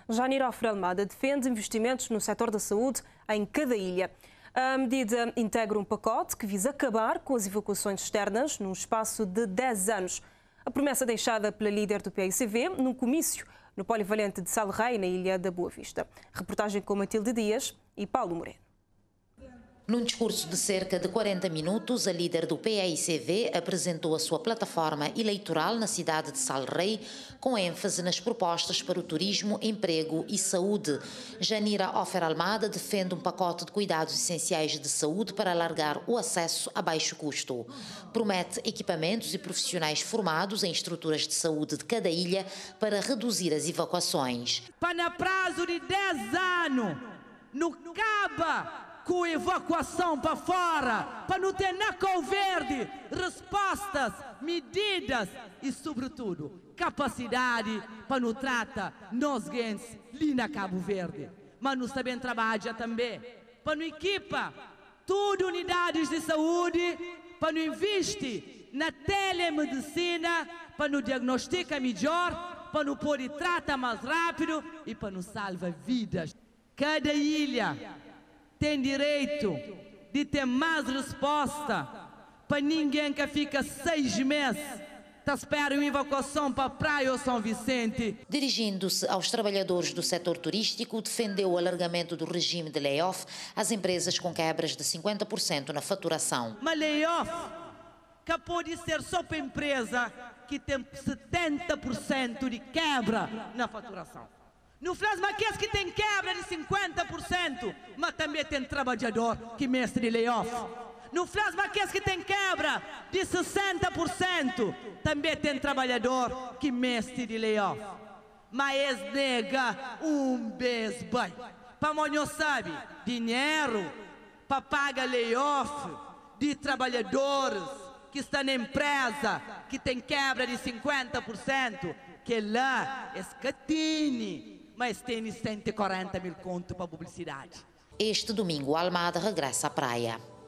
Janira Almeida defende investimentos no setor da saúde em cada ilha. A medida integra um pacote que visa acabar com as evacuações externas num espaço de 10 anos. A promessa deixada pela líder do PAICV num comício no Polivalente de Salrei, na Ilha da Boa Vista. Reportagem com Matilde Dias e Paulo Moreno. Num discurso de cerca de 40 minutos, a líder do PAICV apresentou a sua plataforma eleitoral na cidade de Salrei, com ênfase nas propostas para o turismo, emprego e saúde. Janira Almeida defende um pacote de cuidados essenciais de saúde para alargar o acesso a baixo custo. Promete equipamentos e profissionais formados em estruturas de saúde de cada ilha para reduzir as evacuações. Para prazo de 10 anos, no Caba, com evacuação para fora, para não ter na Cabo Verde respostas, medidas e, sobretudo, capacidade para não tratar nós gente ali na Cabo Verde. Mas nós também trabalha também para não equipa tudo unidades de saúde, para não investir na telemedicina, para não diagnosticar melhor, para não poder tratar mais rápido e para não salvar vidas. Cada ilha tem direito de ter mais resposta para ninguém que fica 6 meses à espera de uma evacuação para a Praia ou São Vicente. Dirigindo-se aos trabalhadores do setor turístico, defendeu o alargamento do regime de layoff às empresas com quebras de 50% na faturação. Mas layoff que pode ser só para a empresa que tem 70% de quebra na faturação. No faz aqueles que tem quebra de 50%, mas também tem trabalhador que mestre de layoff. No faz aqueles que tem quebra de 60%, também tem trabalhador que mestre de layoff. Mas nega beijo bem. Para amanhã sabe, dinheiro para pagar layoff de trabalhadores que estão na empresa, que tem quebra de 50%, que lá é escatine. Mas tem 140 mil contos para publicidade. Este domingo, Almada regressa à praia.